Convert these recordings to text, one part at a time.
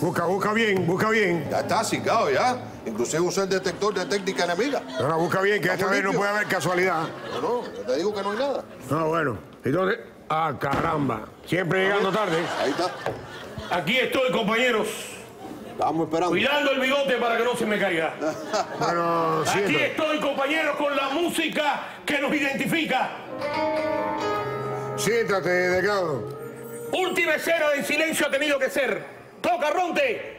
Busca bien, busca bien. Ya está cicado, ya. Inclusive usa el detector de técnica enemiga. No, busca bien, que esta vez no puede haber casualidad. No, yo te digo que no hay nada. No, bueno. Entonces, caramba. Siempre llegando tarde. Ahí está. Aquí estoy, compañeros. Estamos esperando. Cuidando el bigote para que no se me caiga. Bueno, Aquí siéntate. estoy, compañeros, con la música que nos identifica. Siéntate, Delgado. Última escena de silencio ha tenido que ser. ¡Toca, Ronte!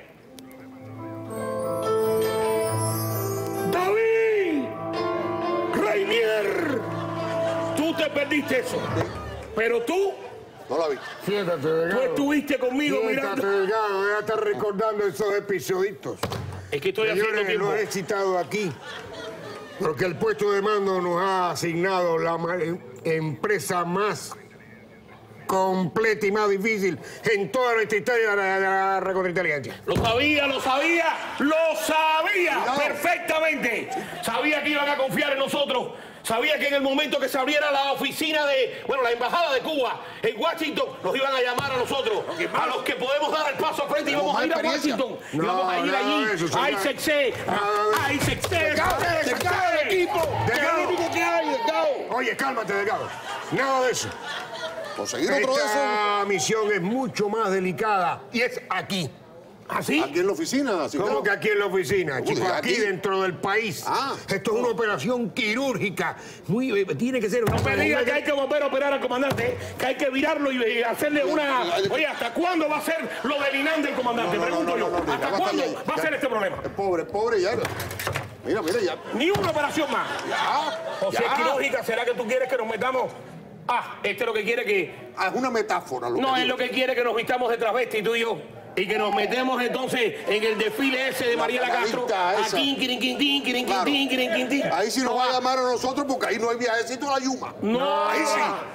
¡David! ¡Reinier! Tú te perdiste eso. Pero tú, No la vi. Siéntate, Delgado. tú estuviste conmigo Siéntate, mirando. Delgado. Ya estás recordando esos episoditos. Es que estoy haciendo Señores, tiempo. los he citado aquí porque el puesto de mando nos ha asignado la empresa más completa y más difícil en toda nuestra historia de la recontrainteligencia. Lo sabía, lo sabía, lo sabía perfectamente. Sabía que iban a confiar en nosotros. Sabía que en el momento que se abriera la oficina de, bueno, la embajada de Cuba en Washington, nos iban a llamar a nosotros, a los que podemos dar el paso al frente y vamos a ir a Washington. Y vamos a ir allí. ¡Ay, sexé! ¡Ay, sexé! ¡Sexé el equipo! ¡Que es lo único que hay, Delgado! Oye, cálmate, Delgado. Nada de eso. Conseguir otro de esos. Esta misión es mucho más delicada y es aquí. ¿Así? Aquí en la oficina. ¿Cómo que aquí en la oficina? Chicos, aquí aquí? dentro del país. Ah. Esto es una operación quirúrgica. Tiene que ser una No me digas que hay que volver a operar al comandante, que hay que virarlo y hacerle una... Oye, ¿hasta cuándo va a ser lo del INAN del comandante? Pregunto yo. ¿Hasta cuándo va a ser este problema? Es pobre ya. Mira, ya. Ni una operación más. Ya. O sea, es quirúrgica, ¿será que tú quieres que nos metamos? Este es lo que quiere que... Es una metáfora. No, es lo que quiere que nos vistamos de travesti, tú y yo. Y que nos metemos entonces en el desfile ese de Mariela Castro. Aquí, Ahí sí nos va a llamar a nosotros porque ahí no hay viajecito a la Yuma. No, Ahí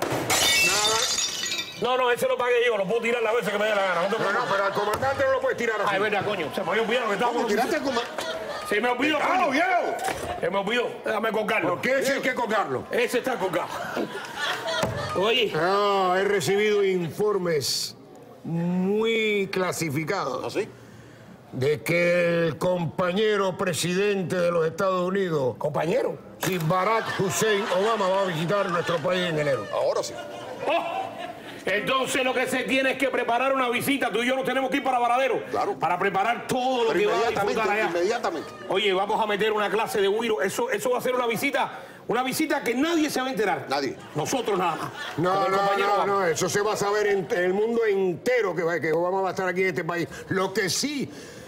sí. No, ese lo pagué yo, lo puedo tirar las veces que me dé la gana. No, pero al comandante no lo puedes tirar así. Ay, verdad, coño. Se me había olvidado que estábamos... Tiraste como... Se me olvidó, ¡Claro, coño. viejo! Se me olvidó. Déjame colgarlo. ¿Por qué ese hay que colgarlo? Ese está colgado. Oye, No, he recibido informes muy clasificados ¿Así? de que el compañero presidente de los Estados Unidos, compañero. sí, Barack Hussein Obama, va a visitar nuestro país en enero. Ahora sí. Entonces lo que se tiene es que preparar una visita. Tú y yo nos tenemos que ir para Varadero. Claro. Para preparar todo lo Pero que va a disfrutar allá. inmediatamente. Oye, vamos a meter una clase de güiro. Eso va a ser una visita que nadie se va a enterar. Nadie. Nosotros nada más. No, Con el compañero Obama. no, eso se va a saber en el mundo entero que Obama va a estar aquí en este país. Lo que sí,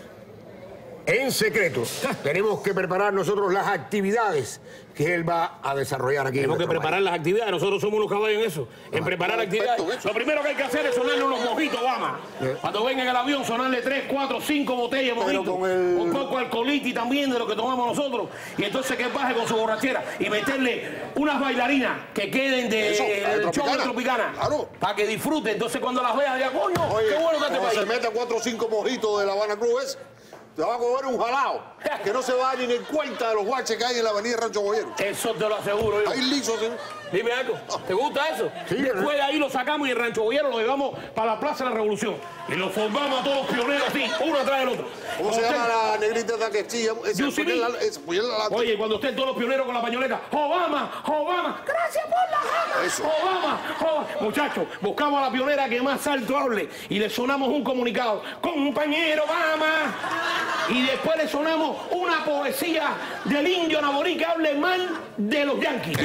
en secreto, tenemos que preparar nosotros las actividades que él va a desarrollar aquí. Tenemos que preparar las actividades. Nosotros somos los caballos en eso. En preparar actividades. perfecto. Lo primero que hay que hacer es sonarle unos mojitos, Obama. Cuando venga en el avión, sonarle 3, 4, 5 botellas de Pero mojito. con el- Un poco de alcoholiti también de lo que tomamos nosotros. Y entonces que baje con su borrachera y meterle unas bailarinas que queden Eso, del la show de Tropicana. Claro. Para que disfrute. Entonces cuando las veas, diga, coño, qué bueno que este cuando se país. mete 4 o 5 mojitos de La Habana Cruz, te va a coger un jalao que no se va ni en cuenta de los guaches que hay en la avenida Rancho Boyero. Eso te lo aseguro yo. Ahí lisos, ¿eh? Dime algo, ¿te gusta eso? Sí, Después de ahí lo sacamos y el Rancho Boyero lo llevamos para la Plaza de la Revolución. Y lo formamos a todos los pioneros así, uno atrás del otro. ¿Cómo se llama la negrita esta que chilla? You see me? Oye, cuando estén todos los pioneros con la pañoleta, Obama, gracias por la jama. Eso. Obama. Muchachos, buscamos a la pionera que más alto hable y le sonamos un comunicado. Compañero Obama. Y después le sonamos una poesía del indio Naborí que hable mal de los yanquis.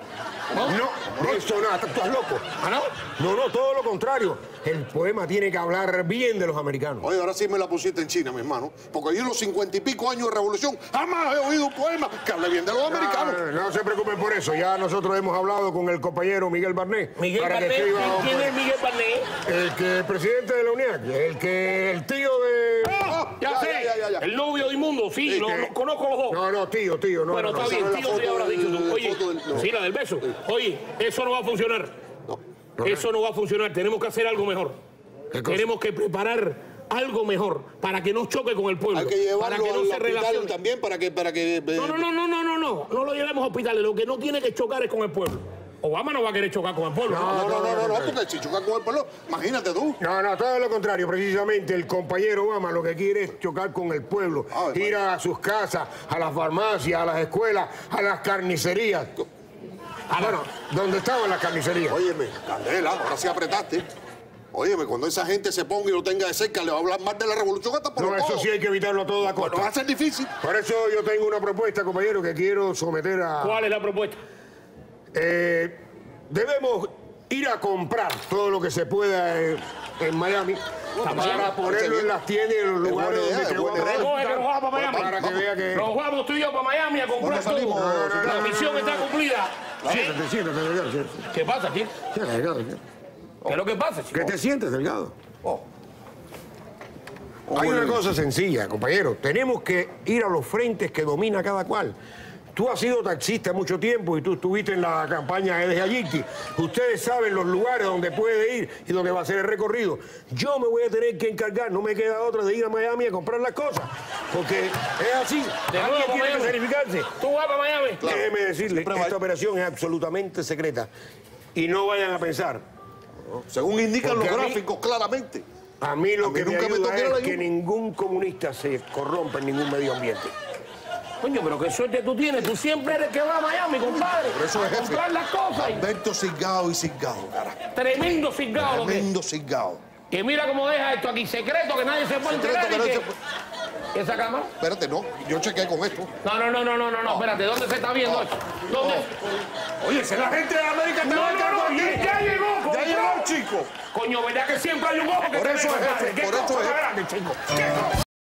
No, eso nada, tú estás loco. ¿Ah, no? No, todo lo contrario. El poema tiene que hablar bien de los americanos. Oye, ahora sí me la pusiste en China, mi hermano. Porque yo en los 50 y pico años de revolución jamás he oído un poema que hable bien de los americanos. No se preocupen por eso. Ya nosotros hemos hablado con el compañero Miguel Barnet. Miguel para que Barnet, escriba ¿quién es Miguel Barnet? el presidente de la UNIAC, el tío de... Ya sé, ya. el novio de Inmundo, sí, Sí, lo que- conozco los dos. No, tío. No, Bueno, no, está esa bien, no es la tío, sí foto habrás del- dicho tú. la Oye, foto del- no. sí, la del beso. Oye, eso no va a funcionar. No. Eso no va a funcionar. Tenemos que hacer algo mejor. ¿Qué cosa? Tenemos que preparar algo mejor para que no choque con el pueblo. Hay que para llevarlo que no al se hospital relacione. también para que No lo llevemos a hospitales. Lo que no tiene que chocar es con el pueblo. Obama no va a querer chocar con el pueblo. No, porque si choca con el pueblo, imagínate tú. No, todo lo contrario. Precisamente el compañero Obama lo que quiere es chocar con el pueblo. Ir a sus casas, a las farmacias, a las escuelas, a las carnicerías. Bueno, ¿dónde estaban las carnicerías? Óyeme, Candela, ahora sí apretaste. Óyeme, cuando esa gente se ponga y lo tenga de cerca, le va a hablar más de la revolución hasta por No, todo. eso sí hay que evitarlo a toda costa. Bueno, va a ser difícil. Por eso yo tengo una propuesta, compañero, que quiero someter a... ¿Cuál es la propuesta? Debemos ir a comprar todo lo que se pueda en Miami para ponerlo en las tiendas y en los lugares donde idea, vamos a Coge que nos vamos para Miami. para que vea que... Nos vamos tú y yo para Miami a comprar todo. salimos? La misión está cumplida. Siéntate, delgado. ¿Qué pasa, chico? Siéntate, delgado. ¿Qué es lo que pasa, chico? Que te sientes, delgado. Oh. Hay una cosa sencilla, compañero. Tenemos que ir a los frentes que domina cada cual. Tú has sido taxista mucho tiempo y tú estuviste en la campaña de Ayiti. Ustedes saben los lugares donde puede ir y donde va a ser el recorrido. Yo me voy a tener que encargar, no me queda otra, de ir a Miami a comprar las cosas. Porque es así. Alguien tiene que sacrificarse. ¿Tú vas para Miami? Claro. Déjeme decirle, esta operación es absolutamente secreta. Y no vayan a pensar. Según indican los Porque a mí- gráficos, claramente. A mí lo que me nunca me ayuda toqué la es que yuca. ningún comunista se corrompa en ningún medio ambiente. Coño, pero qué suerte tú tienes. Tú siempre eres que va a Miami, compadre. Por eso es a jefe. comprar las cosas. Alberto Cigao y Cigao, carajo. Tremendo cingado lo que es. Tremendo Cigao. Y mira cómo deja esto aquí, secreto, que nadie se puede Secreto enterar. que y nadie que- se puede- ¿Esa cámara? Espérate, no. Yo chequeé con esto. No, espérate, ¿dónde se está viendo esto? ¿Dónde? Oye, si la gente de América te va a No, ya llegó, Ya compró. llegó el chico. Coño, ¿verdad que siempre hay un ojo que Por te eso ve, es, compadre? jefe, ¿Qué por eso cosa es. más grande, chico? ¿Qué cosa?